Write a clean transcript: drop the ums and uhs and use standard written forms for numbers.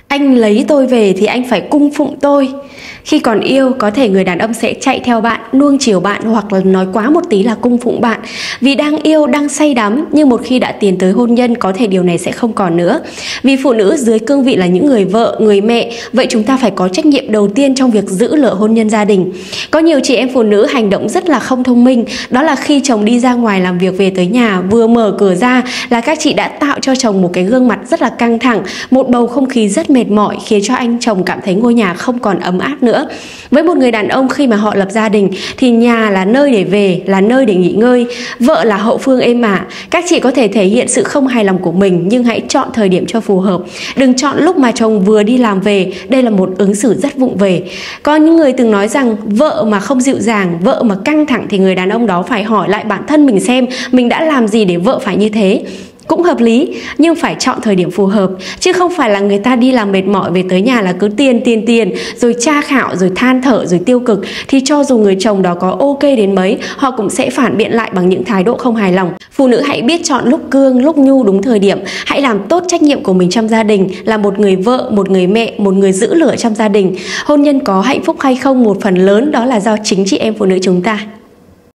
Anh lấy tôi về thì anh phải cung phụng tôi. Khi còn yêu, có thể người đàn ông sẽ chạy theo bạn, nuông chiều bạn, hoặc là nói quá một tí là cung phụng bạn. Vì đang yêu, đang say đắm, nhưng một khi đã tiến tới hôn nhân, có thể điều này sẽ không còn nữa. Vì phụ nữ dưới cương vị là những người vợ, người mẹ, vậy chúng ta phải có trách nhiệm đầu tiên trong việc giữ lửa hôn nhân gia đình. Có nhiều chị em phụ nữ hành động rất là không thông minh, đó là khi chồng đi ra ngoài làm việc về tới nhà, vừa mở cửa ra là các chị đã tạo cho chồng một cái gương mặt rất là căng thẳng, một bầu không khí rất mệt mỏi, khiến cho anh chồng cảm thấy ngôi nhà không còn ấm áp nữa. Với một người đàn ông khi mà họ lập gia đình thì nhà là nơi để về, là nơi để nghỉ ngơi, vợ là hậu phương êm ả. Các chị có thể thể hiện sự không hài lòng của mình, nhưng hãy chọn thời điểm cho phù hợp. Đừng chọn lúc mà chồng vừa đi làm về, đây là một ứng xử rất vụng về. Có những người từng nói rằng vợ mà không dịu dàng, vợ mà căng thẳng thì người đàn ông đó phải hỏi lại bản thân mình xem mình đã làm gì để vợ phải như thế. Cũng hợp lý, nhưng phải chọn thời điểm phù hợp, chứ không phải là người ta đi làm mệt mỏi về tới nhà là cứ tiền rồi tra khảo, rồi than thở, rồi tiêu cực, thì cho dù người chồng đó có ok đến mấy, họ cũng sẽ phản biện lại bằng những thái độ không hài lòng. Phụ nữ hãy biết chọn lúc cương, lúc nhu đúng thời điểm. Hãy làm tốt trách nhiệm của mình trong gia đình, là một người vợ, một người mẹ, một người giữ lửa trong gia đình. Hôn nhân có hạnh phúc hay không, một phần lớn đó là do chính chị em phụ nữ chúng ta.